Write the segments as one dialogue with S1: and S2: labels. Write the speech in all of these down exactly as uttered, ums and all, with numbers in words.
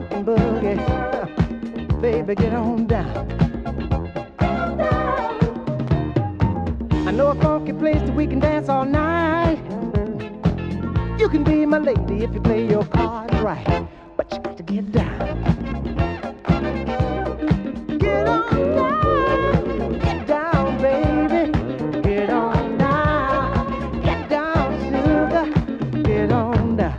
S1: rockin' boogie. Baby, get on down. I know a funky place that we can dance all night. You can be my lady if you play your cards right, but you got to get down. Get on down, get down, baby. Get on down, get down, sugar. Get on down.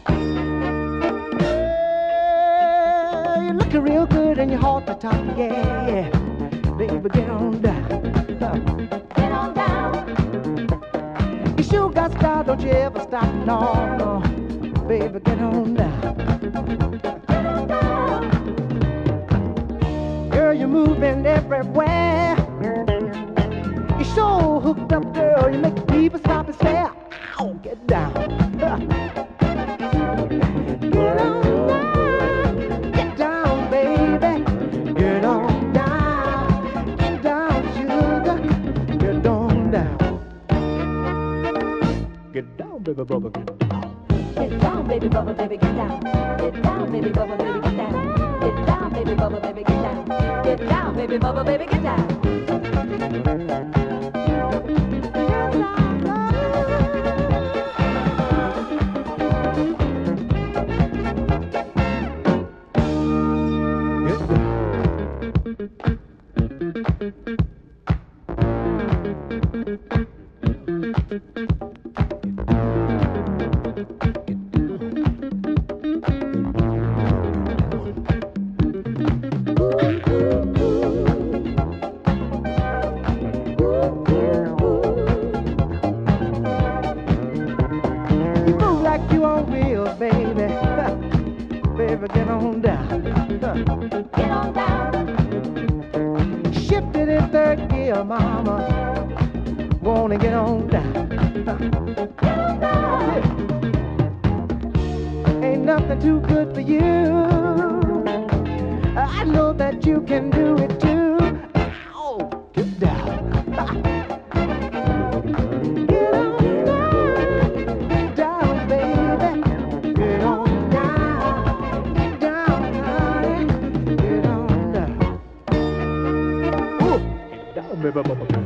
S1: Yeah, you're looking real good and you're hot to top, yeah, yeah. Baby, get on down. Get on down. You sure got style, don't you ever stop, no, no. Baby, get on down. Get on down. Girl, you're moving everywhere. You're so hooked up, girl, you make people stop and stare. Ow, get down. Get on down. Get down, baby. Get on down. Get down, sugar. Get on down. Get down, baby bubba, get down.
S2: Get down, baby bubba, baby, get down. Get down, baby bubba, baby, get down. Get down, baby bubba, baby, get down. Get down, baby bubba, baby, get down.
S1: You on wheels, baby. Baby, get on down.
S2: Get on down.
S1: Shift it in third gear, mama. Wanna get on down.
S2: Get on down.
S1: Ain't nothing too good for you. I know that you can do it too. Ow, get down. Get on down. Get down, baby. Get on down. Get down, honey. Get on down. Ooh, get down, baby.